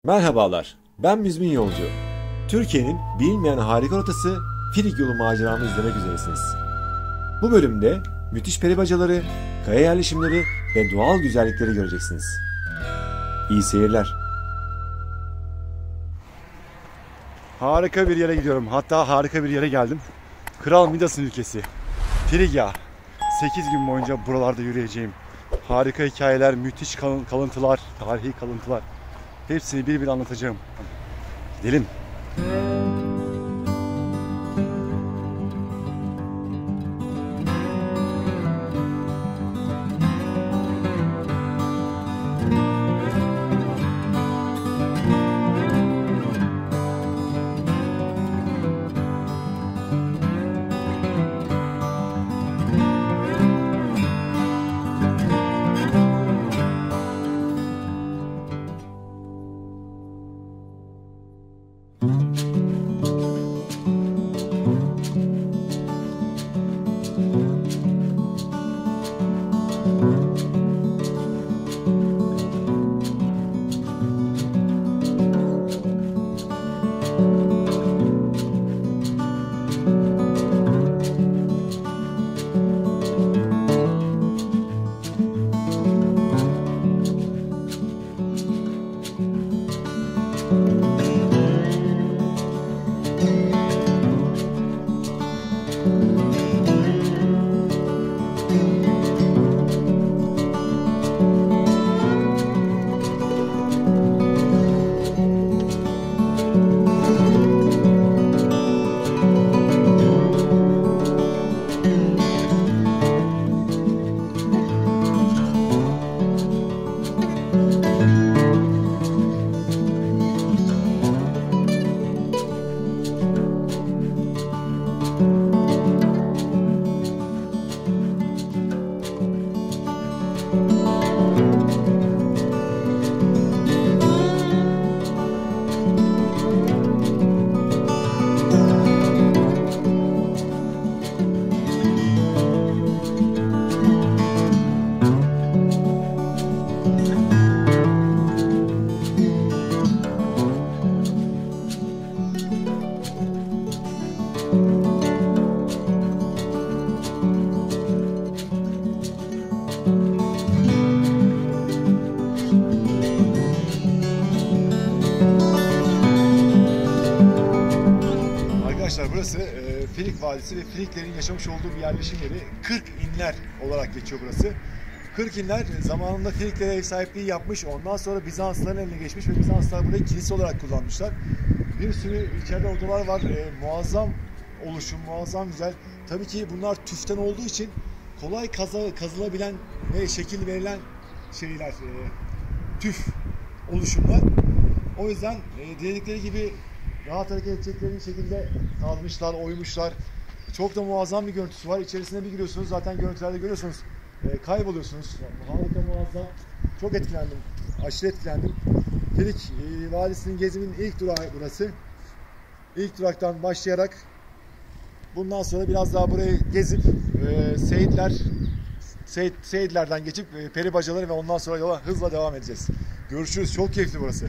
Merhabalar, ben Müzmin Yolcu. Türkiye'nin bilinmeyen harika rotası Filik yolu maceramı izlemek üzeresiniz. Bu bölümde müthiş peribacaları, kaya yerleşimleri ve doğal güzellikleri göreceksiniz. İyi seyirler. Harika bir yere gidiyorum. Hatta harika bir yere geldim. Kral Midas'ın ülkesi. Frigya. 8 gün boyunca buralarda yürüyeceğim. Harika hikayeler, müthiş kalıntılar, tarihi kalıntılar. Hepsini bir bir anlatacağım. Gidelim. Burası Filik Vadisi ve Filiklerin yaşamış olduğu bir yerleşim yeri. 40 inler olarak geçiyor burası. 40 inler zamanında Filiklere ev sahipliği yapmış. Ondan sonra Bizansların eline geçmiş ve Bizanslar burayı kilise olarak kullanmışlar. Bir sürü içeride odalar var. Muazzam oluşum, muazzam güzel. Tabii ki bunlar tüften olduğu için kolay kazılabilen ve şekil verilen şeyler, tüf oluşumlar. O yüzden dedikleri gibi rahat hareket edecekleri şekilde kazmışlar, oymuşlar. Çok da muazzam bir görüntüsü var. İçerisine bir giriyorsunuz, zaten görüntülerde görüyorsunuz. Kayboluyorsunuz. Harika, muazzam. Çok etkilendim. Aşırı etkilendim. Filik Vadisi'nin gezimin ilk durağı burası. İlk duraktan başlayarak bundan sonra biraz daha burayı gezip Seyitlerden geçip peribacaları ve ondan sonra yola hızla devam edeceğiz. Görüşürüz. Çok keyifli burası.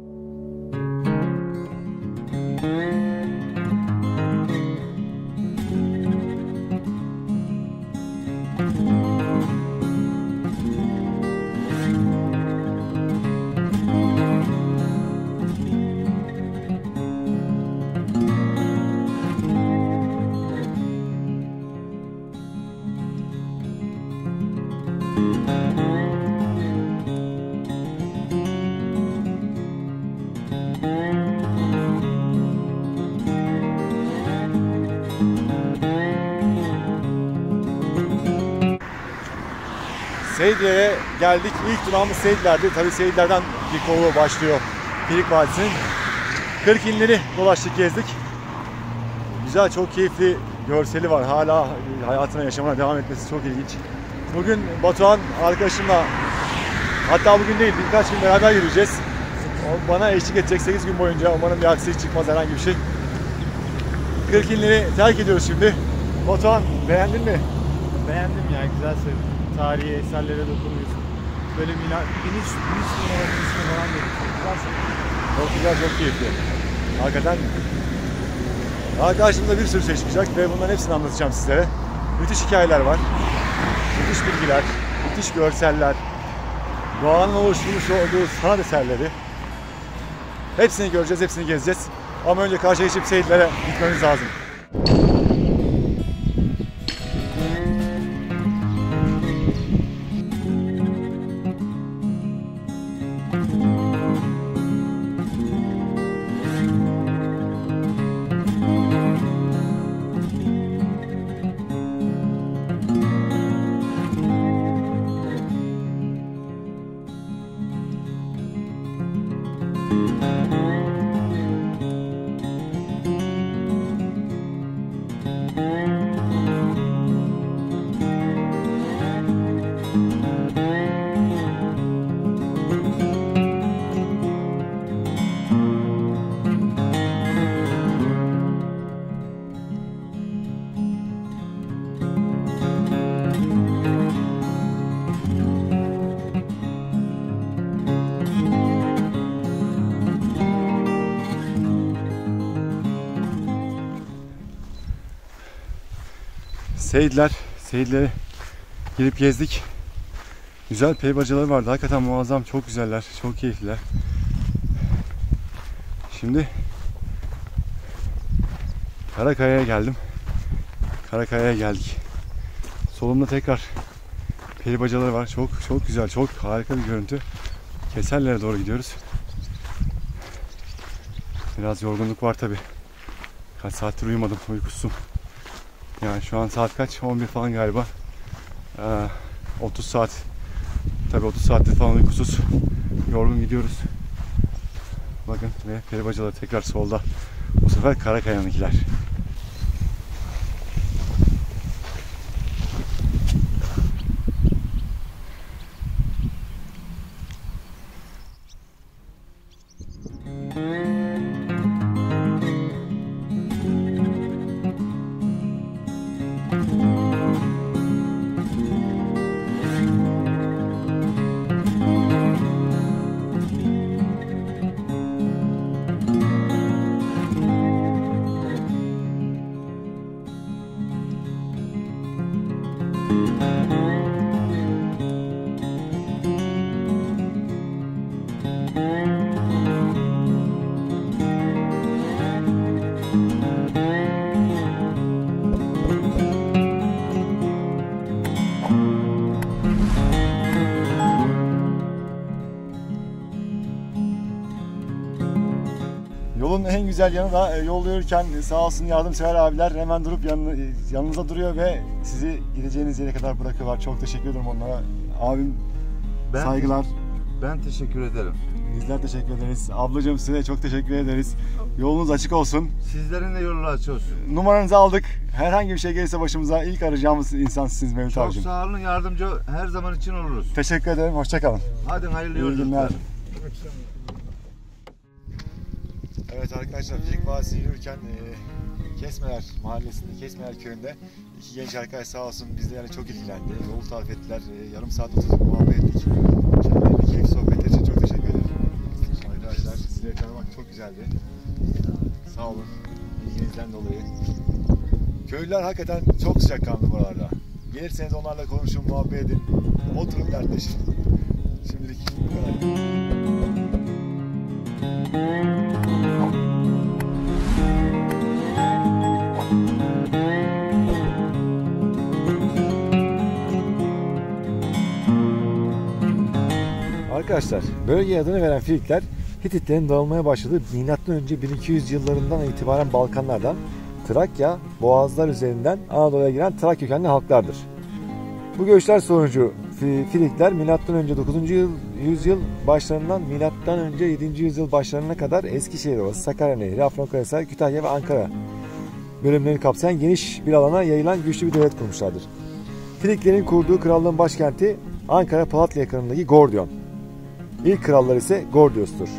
Seyitler'e geldik. İlk durağımız Seyitler'di. Tabii Seyitler'den bir kolu başlıyor Filik Vadisi'nin. 40 inleri dolaştık, gezdik. Güzel, çok keyifli görseli var. Hala hayatına, yaşamına devam etmesi çok ilginç. Bugün Batuhan arkadaşımla, hatta bugün değil birkaç gün beraber yürüyeceğiz. O bana eşlik edecek 8 gün boyunca. Umarım bir aksilik çıkmaz, herhangi bir şey. 40 inleri terk ediyoruz şimdi. Batuhan, beğendin mi? Beğendim ya, güzel sevdim. Tarihi eserlere dokunuyorsun. Böyle 1300 milyonların üstüne falan dedik. Güzel sevdim. Çok güzel, çok keyifli. Hakikaten daha karşımda bir sürü şey çıkacak ve bunların hepsini anlatacağım sizlere. Müthiş hikayeler var. Müthiş bilgiler, müthiş görseller, doğanın oluşturmuş olduğu sanat eserleri. Hepsini göreceğiz, hepsini gezeceğiz. Ama önce karşıya geçip Seyitler'e gitmemiz lazım. Seyitler'e gelip gezdik. Güzel peri bacaları vardı. Hakikaten muazzam, çok güzeller, çok keyifliler. Şimdi Karakaya'ya geldim. Karakaya'ya geldik. Solumda tekrar peri bacaları var. Çok güzel, çok harika bir görüntü. Keserlere doğru gidiyoruz. Biraz yorgunluk var tabi. Kaç saattir uyumadım, uykusuzum. Yani şu an saat kaç? 11 falan galiba. 30 saat. Tabii 30 saattir falan uykusuz. Yorgun gidiyoruz. Bakın ve peri bacaları tekrar solda. Bu sefer Karakaya'nınkiler. Yolun en güzel yanı da yol yürürken sağ olsun yardımsever abiler hemen durup yanınızda duruyor ve sizi gideceğiniz yere kadar bırakıyorlar. Çok teşekkür ederim onlara. Abim saygılar. Ben teşekkür ederim. Bizler teşekkür ederiz. Ablacığım size çok teşekkür ederiz. Yolunuz açık olsun. Sizlerin de yolu açık olsun. Numaranızı aldık. Herhangi bir şey gelirse başımıza ilk arayacağımız insan sizsiniz Mevlüt Çok abicim. sağ olun, yardımcı her zaman için oluruz. Teşekkür ederim. Hoşça kalın. Hadi hayırlı İyi yolculuklar. günler. Evet arkadaşlar, Filik Vadisi'ni yürürken Kesmeler Mahallesi'nde, Kesmeler Köyü'nde iki genç arkadaş sağ olsun bizle yani çok ilgilendi. Yolu tarif ettiler. Yarım saat oturduk, muhabbet ettik. Kendilerine keyifli sohbetler için çok teşekkür ederim. Arkadaşlar sizleri tanımak çok güzeldi. Sağ olun ilginizden dolayı. Köylüler hakikaten çok sıcakkanlı buralarda. Gelirseniz onlarla konuşun, muhabbet edin. Oturun, dertleşin. Şimdilik bu kadar. Arkadaşlar, bölgeye adını veren Filikler, Hititlerin dağılmaya başladığı M.Ö. 1200 yıllarından itibaren Balkanlardan Trakya, Boğazlar üzerinden Anadolu'ya giren Trak kökenli halklardır. Bu göçler sonucu Filikler M.Ö. 9. yüzyıl başlarından M.Ö. 7. yüzyıl başlarına kadar Eskişehir Ovası, Sakarya Nehri, Afyonkarahisar, Kütahya ve Ankara bölümlerini kapsayan geniş bir alana yayılan güçlü bir devlet kurmuşlardır. Filiklerin kurduğu krallığın başkenti Ankara Palatya yakınındaki Gordion. İlk krallar ise Gordios'tur.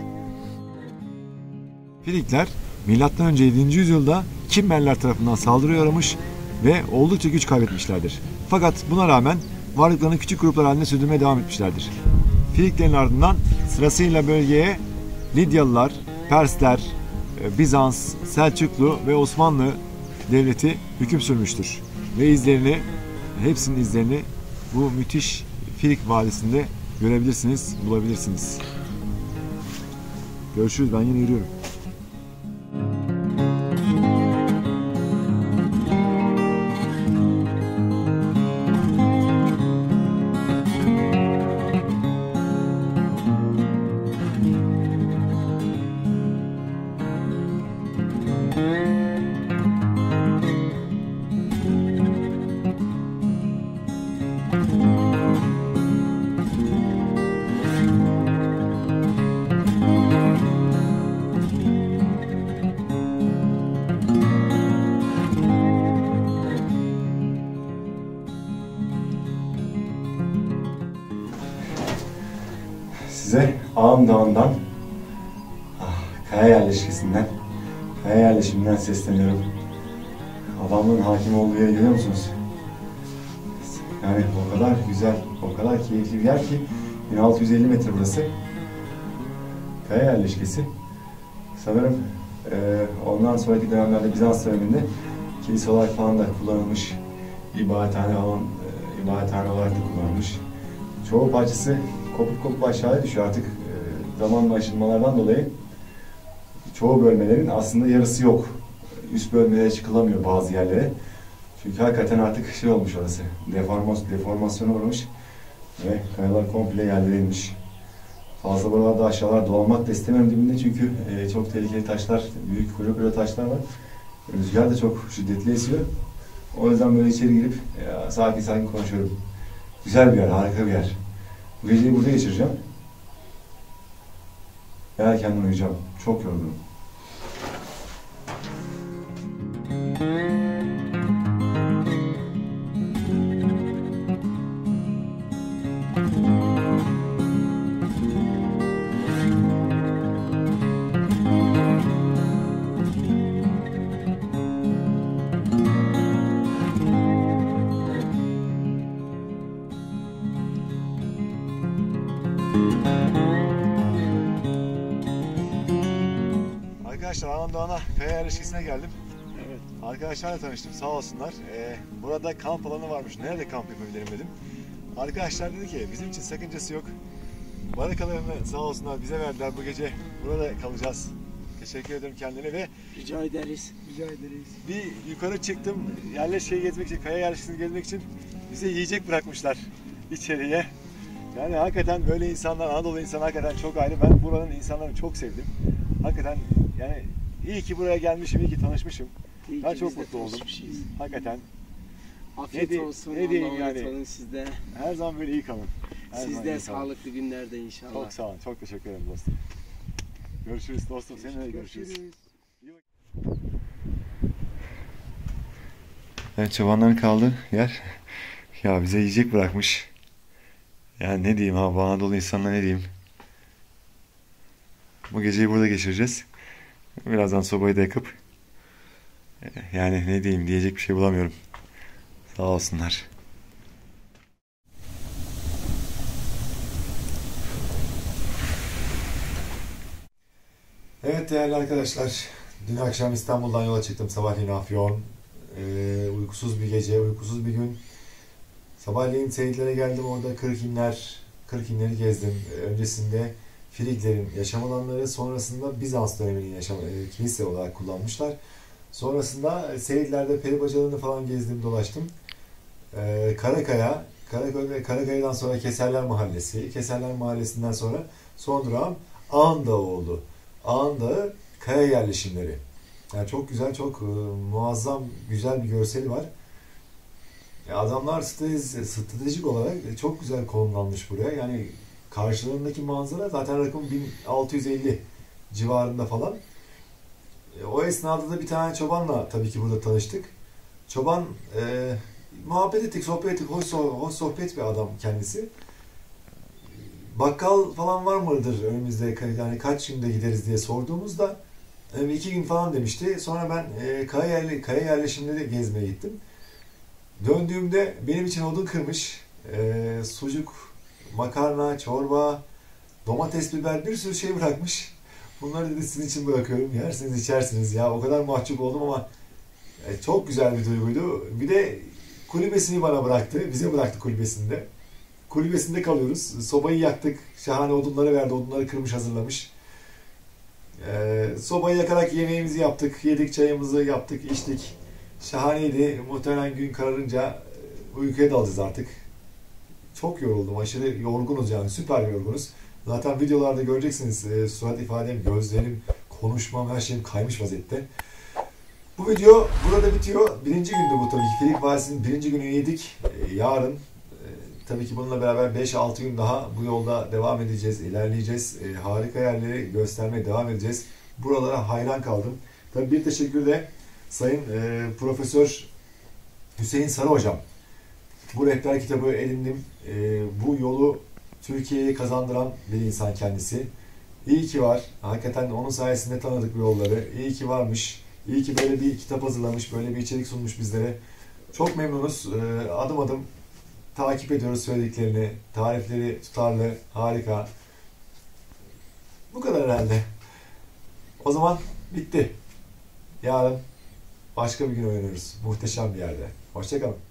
Filikler M.Ö. 7. yüzyılda Kimmerler tarafından saldırıya uğramış ve oldukça güç kaybetmişlerdir. Fakat buna rağmen varlıklarını küçük gruplar halinde sürdürmeye devam etmişlerdir. Filiklerin ardından sırasıyla bölgeye Lidyalılar, Persler, Bizans, Selçuklu ve Osmanlı Devleti hüküm sürmüştür. Ve hepsinin izlerini bu müthiş Filik Vadisi'nde görebilirsiniz, bulabilirsiniz. Görüşürüz, ben yine yürüyorum. Size Ağam Dağı'ndan, kaya yerleşiminden sesleniyorum. Adamlığın hakim olduğu yeri görüyor musunuz? Yani o kadar güzel, o kadar keyifli bir yer ki 1650 metre burası. Kaya yerleşkesi. Sanırım ondan sonraki dönemlerde Bizans döneminde kilise olarak falan da kullanılmış. İbadethane olarak da kullanılmış. Çoğu parçası kopup aşağıya düşüyor artık zamanla aşınmalardan dolayı. Çoğu bölmelerin aslında yarısı yok. Üst bölmelere çıkılamıyor bazı yerlere. Çünkü hakikaten artık şey olmuş orası. Deformasyona uğramış ve kayalar komple yerlere inmiş. Fazla buralarda aşağılar dolanmak da istemiyorum dibinde çünkü çok tehlikeli taşlar, büyük koca taşlar var. Rüzgar da çok şiddetli esiyor. O yüzden böyle içeri girip sakin konuşuyorum. Güzel bir yer, harika bir yer. Bu geceyi burada geçireceğim. Erkenden uyuyacağım. Çok yorgunum. Arkadaşlar Ağam Dağı'na kaya yerleşkesine geldim. Evet. Arkadaşlarla tanıştım sağ olsunlar. Burada kamp alanı varmış. Nerede kamp yapabilirim dedim. Arkadaşlar dedi ki bizim için sakıncası yok. Barakalarını sağ olsunlar bize verdiler bu gece. Burada kalacağız. Teşekkür ederim kendilerine ve rica ederiz. bir yukarı çıktım. Yerleşkeyi gezmek için, kaya yerleşkesini gezmek için bize yiyecek bırakmışlar içeriye. Yani hakikaten böyle insanlar, Anadolu insanı hakikaten çok ayrı. Ben buranın insanlarını çok sevdim. Hakikaten yani iyi ki buraya gelmişim, iyi ki tanışmışım. Ben çok mutlu oldum. Hakikaten. Afiyet olsun. Ne diyeyim yani. Sizde. Her zaman böyle iyi kalın. Sizde sağlıklı günlerde inşallah. Çok sağ olun. Çok teşekkür ederim dostum. Görüşürüz dostum. Seninle de görüşürüz. Evet, çobanların kaldığı yer. Ya bize yiyecek bırakmış. Yani ne diyeyim ha, bu Anadolu insanına ne diyeyim. Bu geceyi burada geçireceğiz. Birazdan sobayı da yakıp yani ne diyeyim, diyecek bir şey bulamıyorum. Sağ olsunlar. Evet değerli arkadaşlar, dün akşam İstanbul'dan yola çıktım. Sabahleyin Afyon. Uykusuz bir gece, uykusuz bir gün. Sabahleyin Seyitler'e geldim, orada Kırkinleri gezdim. Öncesinde Friglerin yaşam alanları, sonrasında Bizans döneminin kilise olarak kullanmışlar. Sonrasında Seyitler'de peri bacalarını falan gezdim, dolaştım. Karakaya'dan sonra Keserler Mahallesi, Keserler Mahallesi'nden sonra son durağım Ağam Dağı oldu. Ağam Dağı kaya yerleşimleri. Yani çok güzel, çok muazzam, güzel bir görseli var. Adamlar stratejik olarak çok güzel konumlanmış buraya. Yani karşılarındaki manzara zaten rakım 1650 civarında falan. O esnada da bir tane çobanla tabii ki burada tanıştık. Çoban muhabbet ettik, sohbet ettik. Hoş sohbet bir adam kendisi. Bakkal falan var mıdır önümüzde, yani kaç günde gideriz diye sorduğumuzda 2 gün falan demişti. Sonra ben kaya yerleşimleri gezmeye gittim. Döndüğümde benim için odun kırmış. Sucuk, makarna, çorba, domates, biber, bir sürü şey bırakmış. Bunları dedi sizin için bırakıyorum. Yersiniz içersiniz ya. O kadar mahcup oldum ama çok güzel bir duyguydu. Bir de kulübesini bana bıraktı. Bize bıraktı kulübesinde. Kulübesinde kalıyoruz. Sobayı yaktık. Şahane odunları verdi. Odunları kırmış hazırlamış. Sobayı yakarak yemeğimizi yaptık. Yedik, çayımızı yaptık, içtik. Şahaneydi. Muhtemelen gün kararınca uykuya dalacağız artık. Çok yoruldum. Aşırı yorgunuz yani. Süper yorgunuz. Zaten videolarda göreceksiniz. Surat ifadem, gözlerim, konuşmam, her şeyim kaymış vaziyette. Bu video burada bitiyor. Birinci gündü bu tabii ki. Filik Vadisi'nin birinci gününü yedik. Yarın tabii ki bununla beraber 5-6 gün daha bu yolda devam edeceğiz, ilerleyeceğiz. Harika yerleri göstermeye devam edeceğiz. Buralara hayran kaldım. Tabii bir teşekkür de Sayın Profesör Hüseyin Sarı Hocam. Bu rehber kitabı edindim. Bu yolu Türkiye'ye kazandıran bir insan kendisi. İyi ki var. Hakikaten onun sayesinde tanıdık bu yolları. İyi ki varmış. İyi ki böyle bir kitap hazırlamış, böyle bir içerik sunmuş bizlere. Çok memnunuz. Adım adım takip ediyoruz söylediklerini. Tarifleri tutarlı, harika. Bu kadar herhalde. O zaman bitti. Yarın başka bir gün oynuyoruz. Muhteşem bir yerde. Hoşça kalın.